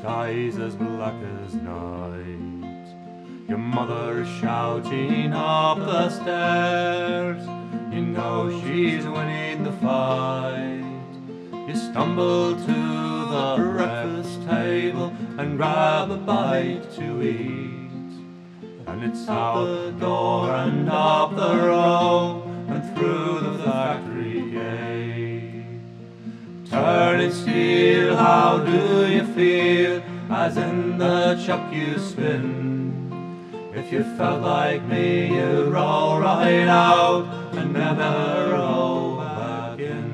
skies as black as night. Your mother is shouting up the stairs. You know she's winning the fight. You stumble to the breakfast table and grab a bite to eat. And it's out the door and up the road and through the factory gate. Turning steel, how do you feel as in the chuck you spin? If you felt like me, you'd roll right out and never roll back in.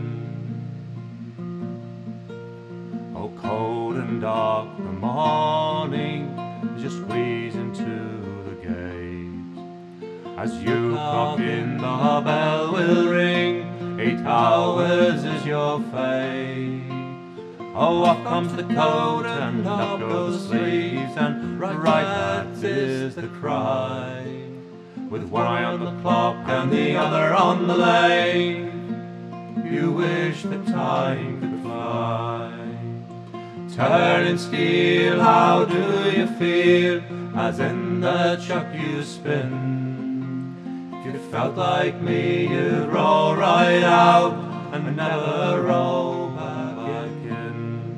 Oh, cold and dark the morning, just squeeze into the gate. As you clock in, the bell will ring. 8 hours is your fate. Oh, off comes the coat and up goes the sleeves, and right that is the cry. With one eye on the clock and the other on the lane, you wish the time could fly. Turning steel, how do you feel as in the chuck you spin? If you felt like me, you'd roll right out and never roll back in.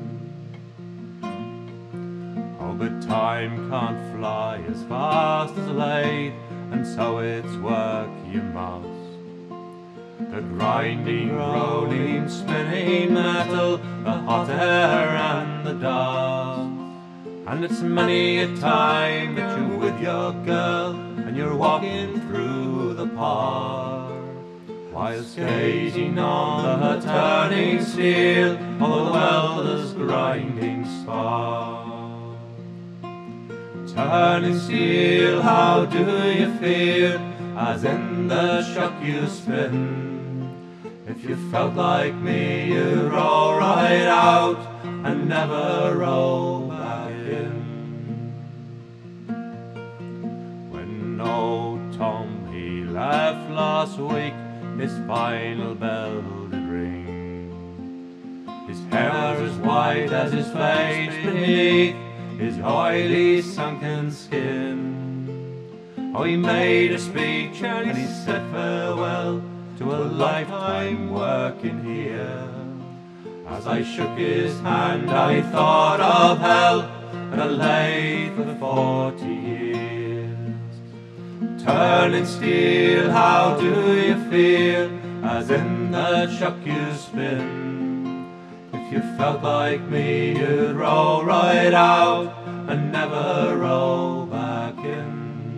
Oh, but time can't fly as fast as a lathe, and so it's work you must. The grinding, rolling, spinning metal, the hot air and the dust. And it's many a time that you're with your girl and you're walking through the park, whilst gazing on the turning steel of the welder's grinding spark. Turning steel, how do you feel as in the chuck you spin? If you felt like me, you'd roll right out and never roll back in. When old Tom, he left last week, his final bell did ring. His hair as white as his face beneath his oily sunken skin. Oh, he made a speech and he said farewell to a lifetime working here. As I shook his hand, I thought of hell and a lathe for 40 years. Turning steel, how do you feel as in the chuck you spin? If you felt like me, you'd roll right out and never roll back in.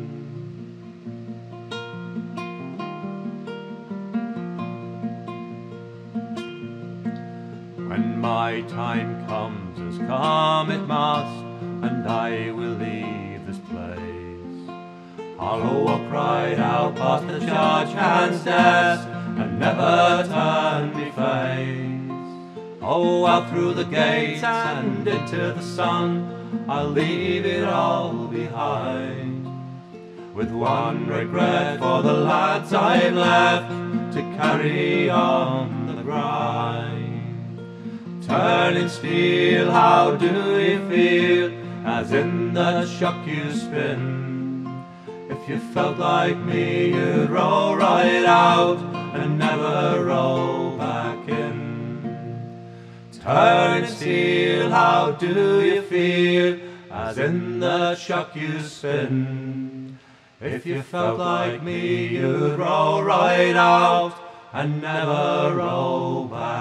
When my time comes, as come it must, and I will leave this place, I'll walk right out past the judge hand's desk and never turn me face. Oh, out through the gates and into the sun, I'll leave it all behind, with one regret for the lads I've left to carry on the grind. Turning steel, how do you feel as in the chuck you spin? If you felt like me, you'd roll right out and never roll back in. Turning steel, how do you feel as in the chuck you spin? If you felt like me, you'd roll right out and never roll back.